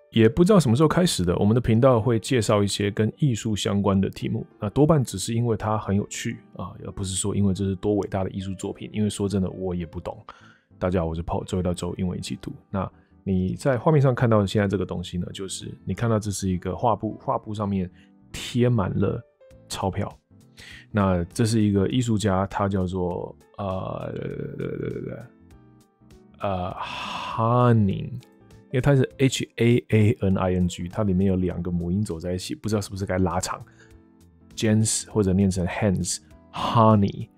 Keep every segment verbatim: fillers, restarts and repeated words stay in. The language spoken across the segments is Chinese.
也不知道什么时候开始的，我们的频道会介绍一些跟艺术相关的题目，那多半只是因为它很有趣啊，而不是说因为这是多伟大的艺术作品。因为说真的，我也不懂。大家好，我是 Paul， 周一到周五英文一起读。那你在画面上看到的现在这个东西呢，就是你看到这是一个画布，画布上面贴满了钞票。那这是一个艺术家，他叫做呃呃 Haning， 因为它是 H A A N I N G， 它里面有两个母音走在一起，不知道是不是该拉长 Jens 或者念成 Hans Honey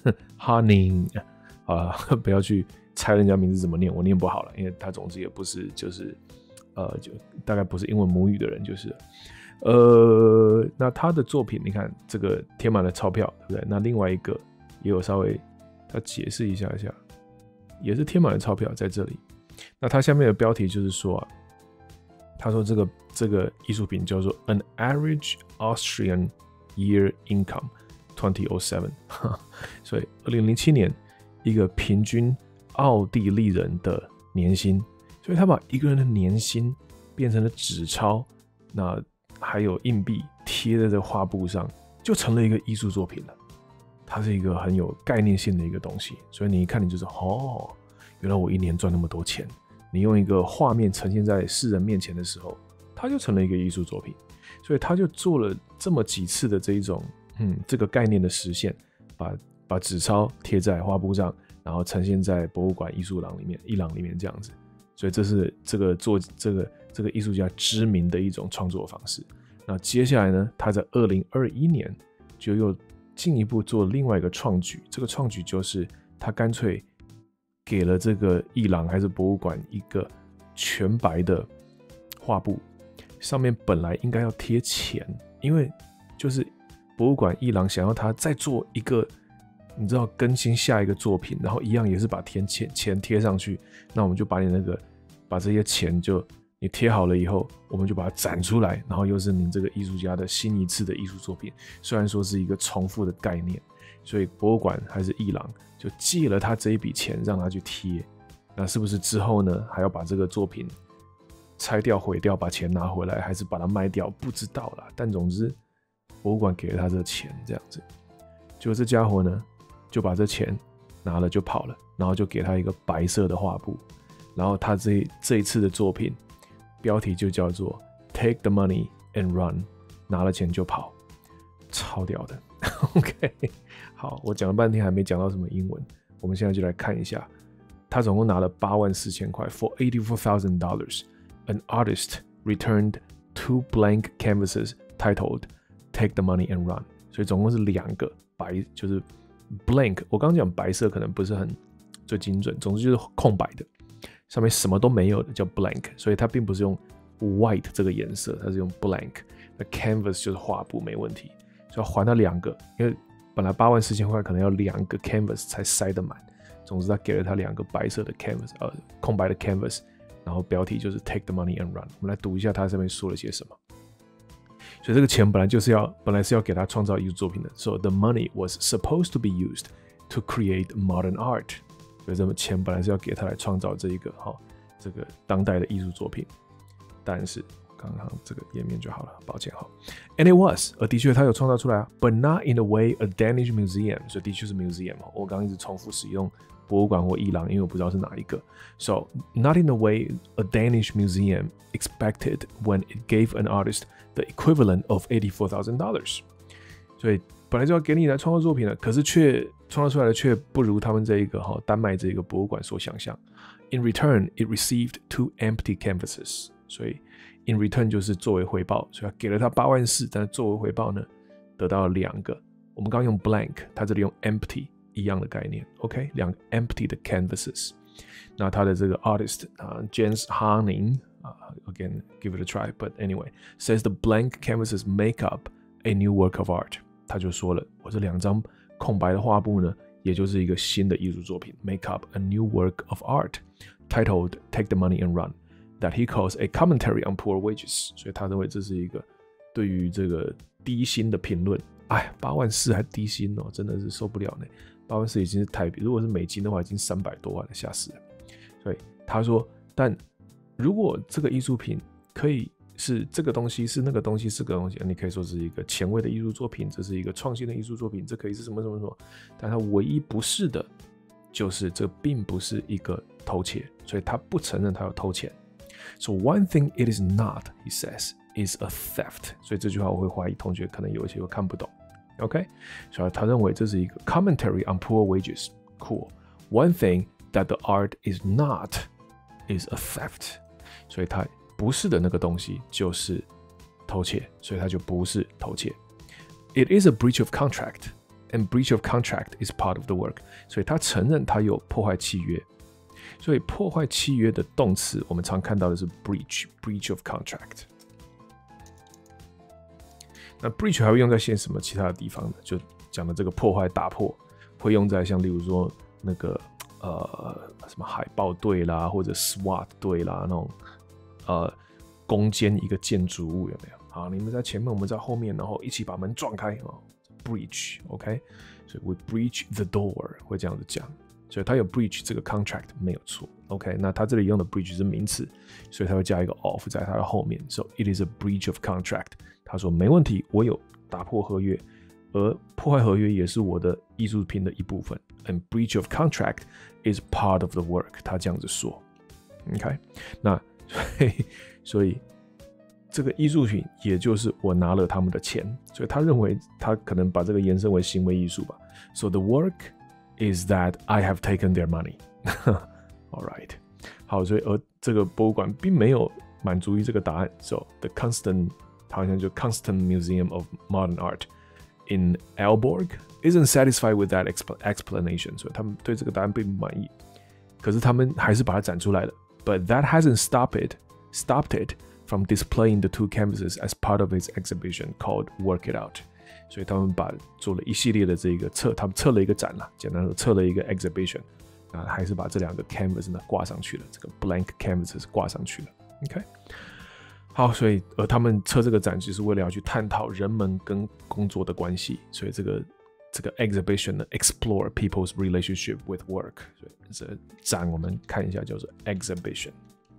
Haning 啊，不要去猜人家名字怎么念，我念不好了，因为他总之也不是就是呃就大概不是英文母语的人，就是了。呃，那他的作品，你看这个贴满了钞票，对不对？那另外一个也有稍微他解释一下一下，也是贴满了钞票在这里。那他下面的标题就是说啊，他说这个这个艺术品叫做 An Average Austrian Year Income twenty oh seven， 所以二零零七年一个平均奥地利人的年薪，所以他把一个人的年薪变成了纸钞，那还有硬币贴在这画布上，就成了一个艺术作品了。它是一个很有概念性的一个东西，所以你一看你就是哦，原来我一年赚那么多钱。你用一个画面呈现在世人面前的时候，它就成了一个艺术作品。所以他就做了这么几次的这一种嗯这个概念的实现，把把纸钞贴在画布上，然后呈现在博物馆艺术廊里面、艺廊里面这样子。所以这是这个做这个这个艺术家知名的一种创作方式。那接下来呢，他在二零二一年就又进一步做另外一个创举。这个创举就是他干脆给了这个艺廊还是博物馆一个全白的画布，上面本来应该要贴钱，因为就是博物馆艺廊想要他再做一个。你知道更新下一个作品，然后一样也是把钱钱贴上去，那我们就把你那个把这些钱就你贴好了以后，我们就把它展出来，然后又是你这个艺术家的新一次的艺术作品。虽然说是一个重复的概念，所以博物馆还是艺廊就借了他这一笔钱让他去贴。那是不是之后呢还要把这个作品拆掉毁掉，把钱拿回来，还是把它卖掉？不知道啦。但总之博物馆给了他这个钱，这样子。结果这家伙呢？就把这钱拿了就跑了，然后就给他一个白色的画布，然后他这这一次的作品标题就叫做 Take the money and run， 拿了钱就跑，超屌的。OK， 好，我讲了半天还没讲到什么英文，我们现在就来看一下，他总共拿了八万四千块 ，for eighty-four thousand dollars. An artist returned two blank canvases titled Take the money and run， 所以总共是两个白，就是。blank， 我刚刚讲白色可能不是很最精准，总之就是空白的，上面什么都没有的叫 blank， 所以它并不是用 white 这个颜色，它是用 blank。那 canvas 就是画布，没问题，所以要还他两个，因为本来八万四千块可能要两个 canvas 才塞得满。总之他给了他两个白色的 canvas， 呃，空白的 canvas， 然后标题就是 Take the money and run。我们来读一下它上面说了些什么。所以这个钱本来就是要，本来是要给他创造艺术作品的。So the money was supposed to be used to create modern art。所以这个钱本来是要给他来创造这一个哈、哦，这个当代的艺术作品。但是刚刚这个页面就好了，抱歉哈。And it was， 而的确他有创造出来啊 ，but not in a way a Danish museum。所以的确是 museum。我刚刚一直重复使用博物馆或艺廊，因为我不知道是哪一个。So not in the way a Danish museum expected when it gave an artist the equivalent of eighty-four thousand dollars。所以本来就要给你来创作作品了，可是却创造出来的却不如他们这一个哈丹麦这个博物馆所想象。In return, it received two empty canvases。所以 in return 就是作为回报，所以他给了他八万四，但是作为回报呢，得到了两个。我们刚刚用 blank， 他这里用 empty。一样的概念 ，OK， 两个 empty 的 canvases。那他的这个 artist 啊、uh, ，Jens Haning 啊、uh, ，again give it a try，but anyway says the blank canvases make up a new work of art。他就说了，我这两张空白的画布呢，也就是一个新的艺术作品 ，make up a new work of art titled Take the money and run that he calls a commentary on poor wages。所以他认为这是一个对于这个低薪的评论。哎，八万四还低薪哦，真的是受不了呢。八万四已经是台币，如果是美金的话，已经三百多万了，吓死了。所以他说，但如果这个艺术品可以是这个东西，是那个东西，是个东西，你可以说是一个前卫的艺术作品，这是一个创新的艺术作品，这可以是什么什么什么，但它唯一不是的，就是这并不是一个偷窃，所以他不承认他有偷钱。So one thing it is not, he says, is a theft. 所以这句话我会怀疑同学可能有一些会看不懂。OK， 所以他认为这是一个 commentary on poor wages. Cool. One thing that the art is not is a theft. 所以他不是的那个东西就是偷窃，所以它就不是偷窃。It is a breach of contract, and breach of contract is part of the work. 所以他承认他有破坏契约。所以破坏契约的动词，我们常看到的是 breach, breach of contract. 那 breach 还会用在些什么其他的地方呢？就讲的这个破坏、打破，会用在像例如说那个呃什么海豹队啦，或者 SWAT 队啦那种。呃，攻坚一个建筑物有没有？好，你们在前面，我们在后面，然后一起把门撞开哦 ，breach，OK， 所以 we breach the door 会这样子讲，所以它有 breach 这个 contract 没有错 ，OK， 那它这里用的 breach 是名词，所以它会加一个 of 在它的后面 ，so it is a breach of contract。他说没问题，我有打破合约，而破坏合约也是我的艺术品的一部分 ，and breach of contract is part of the work。他这样子说 ，OK， 那。所以，所以这个艺术品也就是我拿了他们的钱，所以他认为他可能把这个延伸为行为艺术吧。So the work is that I have taken their money. All right. 好，所以而这个博物馆并没有满足于这个答案。So the Constant 好像就 Constant Museum of Modern Art in Aalborg isn't satisfied with that explanation. 所以他们对这个答案并不满意，可是他们还是把它展出来了。But that hasn't stopped it, stopped it from displaying the two canvases as part of its exhibition called Work It Out. 所以他们把做了一系列的这个测，他们测了一个展啦，简单说测了一个 exhibition， 啊，还是把这两个 canvas 呢挂上去了，这个 blank canvas 挂上去了。OK， 好，所以而他们测这个展就是为了要去探讨人们跟工作的关系，所以这个。这个 exhibition 呢 explore people's relationship with work， 所以这展我们看一下叫做 exhibition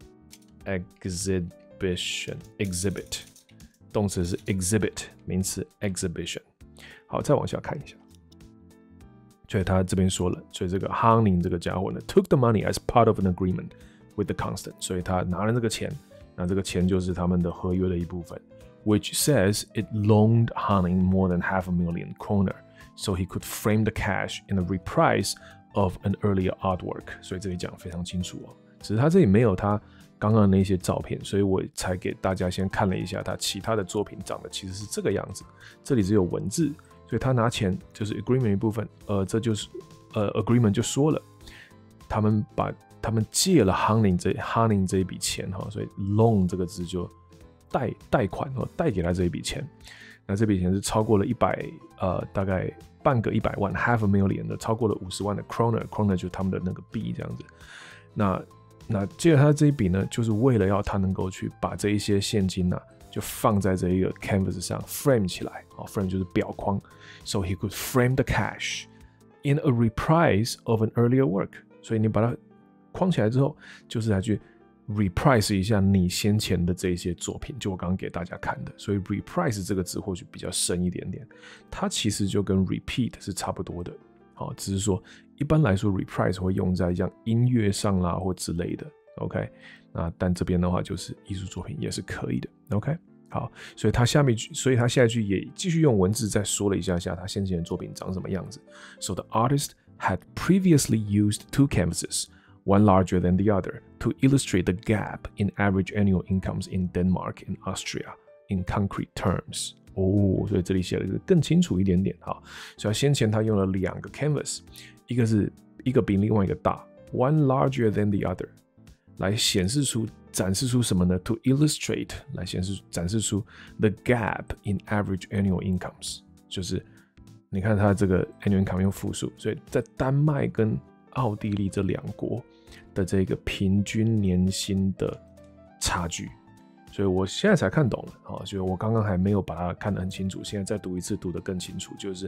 exhibition exhibit 动词是 exhibit 名词 exhibition。 好，再往下看一下，所以他这边说了，所以这个 Haning 这个家伙呢 took the money as part of an agreement with the Constant， 所以他拿了这个钱，那这个钱就是他们的合约的一部分， which says it loaned Haning more than half a million kroner。So he could frame the cash in a reprise of an earlier artwork。 所以这里讲非常清楚哦，只是他这里没有他刚刚的那些照片，所以我才给大家先看了一下他其他的作品长得其实是这个样子。这里只有文字，所以他拿钱就是 agreement 一部分，呃，这就是呃 agreement 就说了，他们把他们借了 Haning 这 Haning 这一笔钱哈，所以 loan 这个字就贷贷款哦，贷给他这一笔钱。那这笔钱是超过了一百呃大概半个一百万 half a million 的，超过了五十万的 kroner kroner 就是他们的那个币这样子。那那借了他这一笔呢，就是为了要他能够去把这一些现金啊，就放在这一个 canvas 上 frame 起来，好 frame 就是裱框 ，so he could frame the cash in a reprise of an earlier work。所以你把它框起来之后，就是来去。reprise 一下你先前的这些作品，就我刚刚给大家看的，所以 reprise 这个字或许比较深一点点，它其实就跟 repeat 是差不多的，好，只是说一般来说 reprise 会用在像音乐上啦或之类的 ，OK， 那但这边的话就是艺术作品也是可以的 ，OK， 好，所以他下面所以他下一句也继续用文字再说了一下下他先前的作品长什么样子。So the artist had previously used two canvases.One larger than the other, to illustrate the gap in average annual incomes in Denmark and Austria in concrete terms. 哦，所以这里写的更清楚一点点。好，所以先前他用了两个 canvas， 一个是一个比另外一个大 ，one larger than the other， 来显示出展示出什么呢 ？To illustrate 来显示展示出 the gap in average annual incomes， 就是你看它这个 annual income 用复数，所以在丹麦跟奥地利这两国的这个平均年薪的差距，所以我现在才看懂了，哦，就我刚刚还没有把它看得很清楚，现在再读一次读得更清楚，就是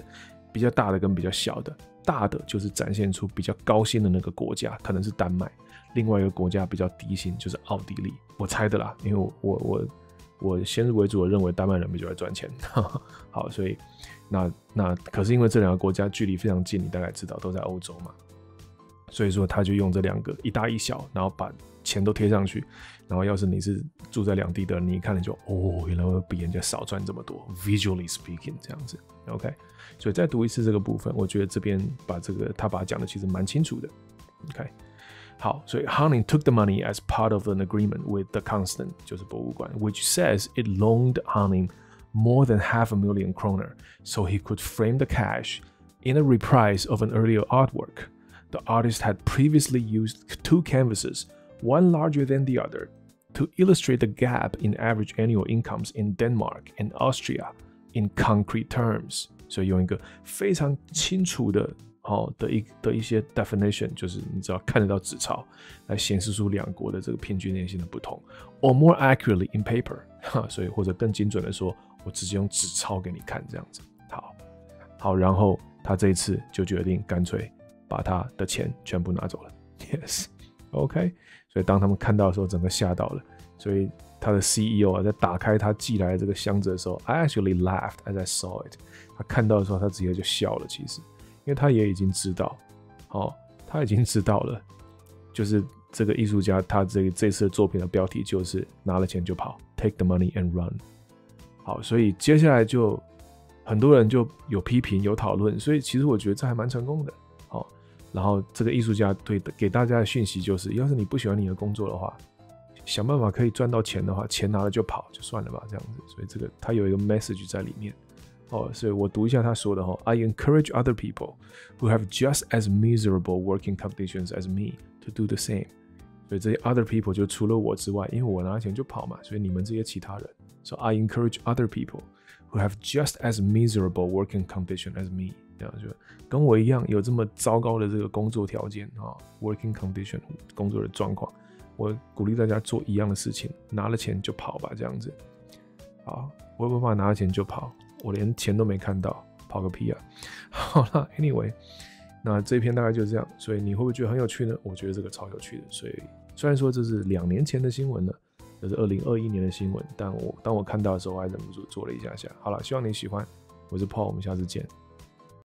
比较大的跟比较小的。大的就是展现出比较高薪的那个国家，可能是丹麦，另外一个国家比较低薪就是奥地利，我猜的啦，因为我我我我先入为主的认为丹麦人比较爱赚钱，好，所以那那可是因为这两个国家距离非常近，你大概知道都在欧洲嘛，所以说他就用这两个一大一小，然后把钱都贴上去，然后要是你是住在两地的人，你一看你就哦，原来我比人家少赚这么多 ，visually speaking 这样子 ，OK， 所以再读一次这个部分，我觉得这边把这个他把它讲的其实蛮清楚的 ，OK。好，所以 Haning took the money as part of an agreement with the Constant 就是博物馆 which says it loaned Haning more than half a million kroner so he could frame the cash in a reprise of an earlier artwork. The artist had previously used two canvases, one larger than the other, to illustrate the gap in average annual incomes in Denmark and Austria in concrete terms. 所以用一个非常清楚的哦的一的一些 definition， 就是你知道看得到纸钞来显示出两国的这个平均年薪的不同 ，or more accurately in paper， 所以或者更精准的说，我直接用纸钞给你看这样子。好，好，然后他这一次就决定干脆把他的钱全部拿走了。Yes，OK， 所以当他们看到的时候，整个吓到了。所以他的 C E O 啊，在打开他寄来的这个箱子的时候 ，I actually laughed as I saw it。他看到的时候，他直接就笑了。其实，因为他也已经知道，哦，他已经知道了，就是这个艺术家他这个这次的作品的标题就是拿了钱就跑 ，Take the money and run。好，所以接下来就很多人就有批评有讨论，所以其实我觉得这还蛮成功的。好，然后这个艺术家对给大家的讯息就是，要是你不喜欢你的工作的话，想办法可以赚到钱的话，钱拿了就跑，就算了吧，这样子。所以这个他有一个 message 在里面。哦，所以我读一下他说的哈 ，I encourage other people who have just as miserable working conditions as me to do the same。所以这些 other people 就除了我之外，因为我拿了钱就跑嘛，所以你们这些其他人。So I encourage other people who have just as miserable working condition as me， 这样就跟我一样有这么糟糕的这个工作条件啊 ，working condition 工作的状况。我鼓励大家做一样的事情，拿了钱就跑吧，这样子。好，我有办法拿了钱就跑，我连钱都没看到，跑个屁啊！好了 ，anyway， 那这一篇大概就是这样。所以你会不会觉得很有趣呢？我觉得这个超有趣的。所以虽然说这是两年前的新闻了，这是二零二一年的新闻，但我当我看到的时候，我还忍不住做了一下下。好了，希望你喜欢，我是 Paul， 我们下次见。